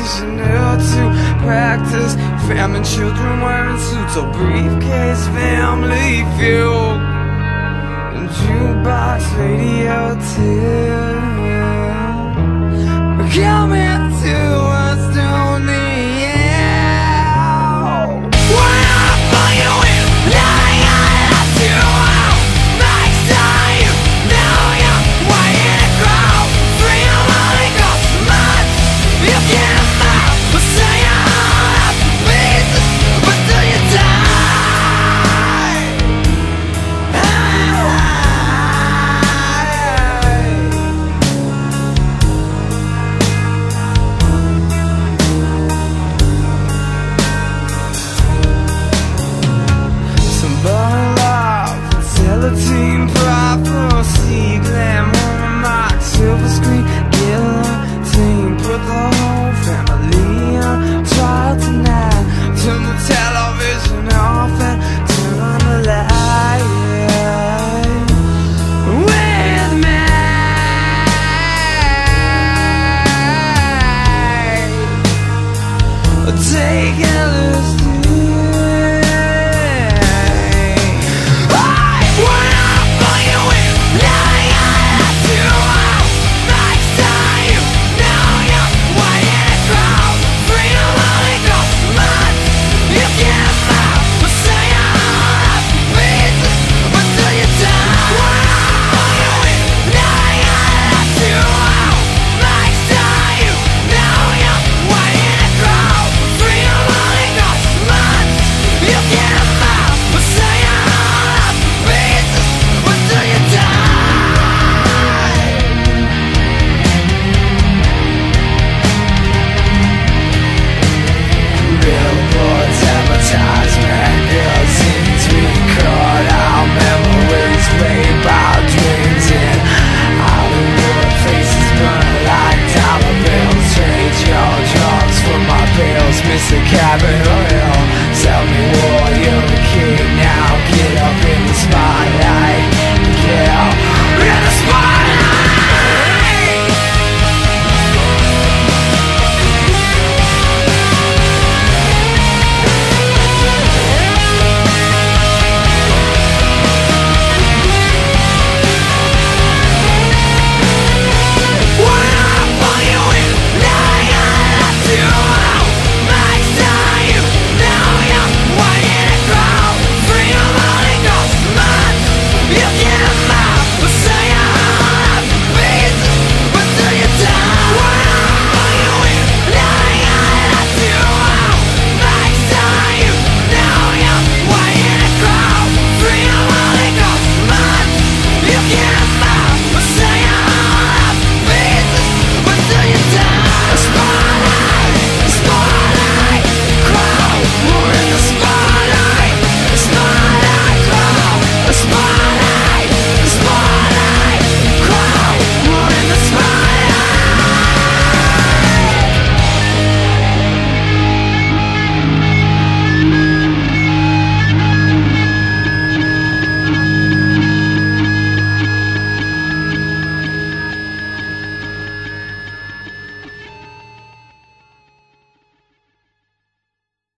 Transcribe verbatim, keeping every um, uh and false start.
occasional to practice. Famine children wearing suits, a briefcase, family fuel, and jukebox radio too. Coming to us through the air. When I pull you in, lying I left you out. Next time you know you're waiting to grow. Freedom only costs much. You can't mouth, but say all up to pieces. But till you die, team prophecy, glamour, mock, silver screen, guillotine. Put the whole family on trial tonight. Turn the television off and turn on the light with me. Take a look. Mister Capitol Hill, tell me what you're the king now. Get up in the spotlight, get up in the spotlight. When I pull you in, lying I left you out. You can't